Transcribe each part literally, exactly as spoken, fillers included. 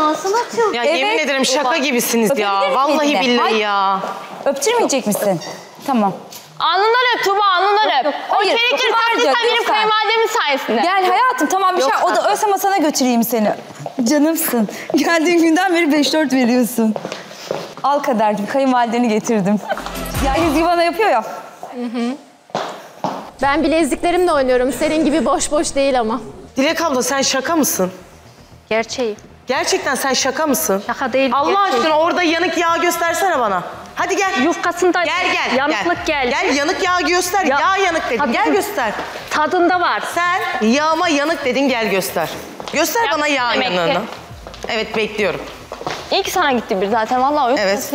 şansın açıldı. Ya evet, yemin ederim şaka gibisiniz ya. Vallahi billahi ya. Öptürmeyecek misin? Tamam. Alnından öp Tuğba, alnından öp. Yok, o hayır, çelikleri taktıysan benim kayınvalidemin sayesinde. Gel hayatım, tamam bir şey. O da ölse masana götüreyim seni. Canımsın. Geldiğin günden beri beş dört veriyorsun. Al Kadercim, kayınvalideni getirdim. Ya yüz bana yapıyor ya. Hı hı. Ben bileziklerimle oynuyorum. Senin gibi boş boş değil ama. Dilek abla sen şaka mısın? Gerçeği. Gerçekten sen şaka mısın? Şaka değil. Allah gerçeği. aşkına orada yanık yağ göstersene bana. Hadi gel. Yufkasında gel, gel, yanıklık gel. geldi. Gel yanık yağ göster. Ya, yağ yanık dedin. tadı, gel göster. Tadında var. Sen yağıma yanık dedin, gel göster. Göster ya, bana yağ yanığını. Evet bekliyorum. İyi ki sana gitti bir zaten. Vallahi yok. Evet.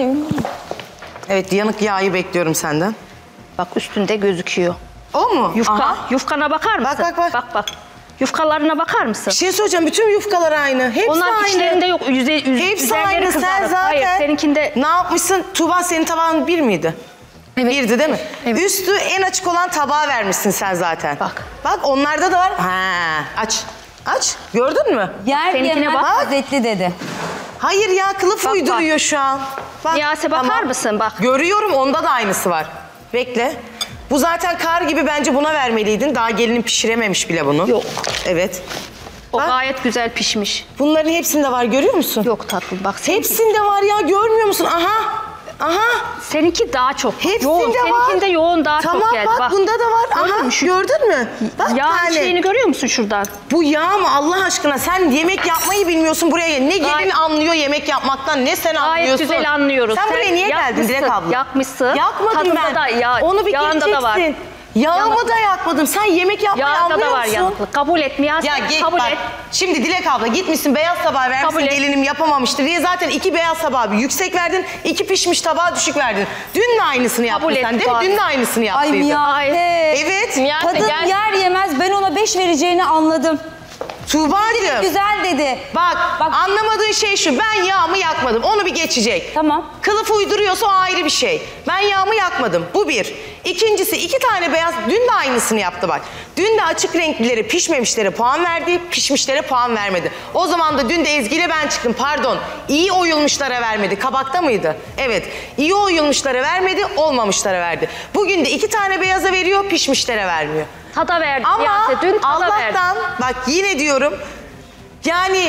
Evet yanık yağı bekliyorum senden. Bak üstünde gözüküyor. O mu? Yufka. Aha. Yufkana bakar mısın? Bak bak bak. Bak bak. Yufkalarına bakar mısın? Bir şey söyleyeceğim. Bütün yufkalar aynı. Hepsi Onlar aynı. içlerinde yok. Yüze, yüz, Hepsi aynı. Sen kızarık. zaten Hayır, seninkinde... ne yapmışsın? Tuğba senin tabağın bir miydi? Evet. Birdi değil mi? Evet. Üstü en açık olan tabağı vermişsin sen zaten. Bak. Bak onlarda da var. Ha, aç. Aç. Gördün mü? Yer yemez bak. lezzetli dedi. Hayır ya, kılıf bak, uyduruyor bak. Şu an. Bak. Niyase bakar tamam. mısın? Bak. Görüyorum, onda da aynısı var. Bekle. Bu zaten kar gibi, bence buna vermeliydin. Daha gelinin pişirememiş bile bunu. Yok. Evet. O bak. Gayet güzel pişmiş. Bunların hepsinde var, görüyor musun? Yok tatlım bak. Hepsinde var ya, görmüyor musun? Aha. Aha. Seninki daha çok. Hepsinde yoğun. var. Seninkinde yoğun daha tamam, çok geldi. Bak, bak bunda da var. Aha mü? Şu... gördün mü? Bak yağ yani. şeyini görüyor musun şuradan? Bu yağ mı Allah aşkına? Sen yemek yapmayı bilmiyorsun buraya. Ne gelin Gayet... anlıyor yemek yapmaktan, ne sen anlıyorsun. Gayet güzel anlıyoruz. Sen, sen buraya niye geldin Dilek abla? Yakmışsın. Yakmadım Tadında ben. Da yağ, onu bir yağında da var. Yağımı Yanık. da yakmadım. Sen yemek yapmayı Yağda anlıyor da var musun? yanıklık. Kabul et Miyase. Ya git kabul bak. et. Şimdi Dilek abla gitmişsin beyaz tabağı vermişsin, gelinim yapamamıştı diye zaten iki beyaz tabağı bir yüksek verdin, iki pişmiş tabağı düşük verdin. Dün de aynısını yaptın kabul sen et, değil mi? Dün de aynısını yaptıydın. Ay Miyase. Evet. Miyase, Kadın gel. yer yemez ben ona beş vereceğini anladım. Tuğba'cığım. Güzel dedi. Bak, Bak anlamadığın şey şu, ben yağımı yakmadım, onu bir geçecek. Tamam. Kılıf uyduruyorsa o ayrı bir şey. Ben yağımı yakmadım, bu bir. İkincisi iki tane beyaz, dün de aynısını yaptı bak. Dün de açık renklileri pişmemişlere puan verdi, pişmişlere puan vermedi. O zaman da dün de Ezgi ile ben çıktım, pardon. İyi oyulmuşlara vermedi, kabakta mıydı? Evet, iyi oyulmuşlara vermedi, olmamışlara verdi. Bugün de iki tane beyaza veriyor, pişmişlere vermiyor. Tada verdi Ama Miyase, dün tada Allah'tan verdi. bak yine diyorum yani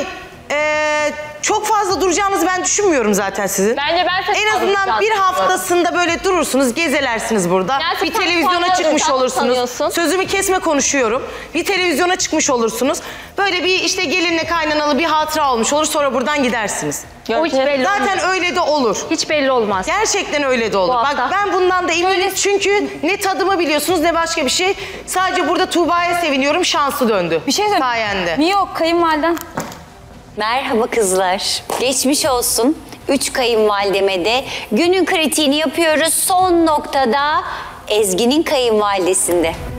ee, çok fazla duracağınızı ben düşünmüyorum zaten sizin. Bence ben en azından bir haftasında böyle durursunuz, gezelersiniz burada. Yani bir televizyona çıkmış olursunuz. Sanıyorsun. Sözümü kesme konuşuyorum. Bir televizyona çıkmış olursunuz. Böyle bir işte gelinle kaynanalı bir hatıra olmuş olur, sonra buradan gidersiniz. O hiç belli Zaten olmaz. öyle de olur. Hiç belli olmaz. Gerçekten öyle de olur. Bu Bak hafta. ben bundan da eminim çünkü ne tadımı biliyorsunuz ne başka bir şey. Sadece burada Tuğba'ya seviniyorum, şansı döndü. Bir şey söyle. Sayende. Niye yok kayınvaliden? Merhaba kızlar. Geçmiş olsun. Üç kayınvalideme de günün kritiğini yapıyoruz. Son noktada Ezgi'nin kayınvalidesinde.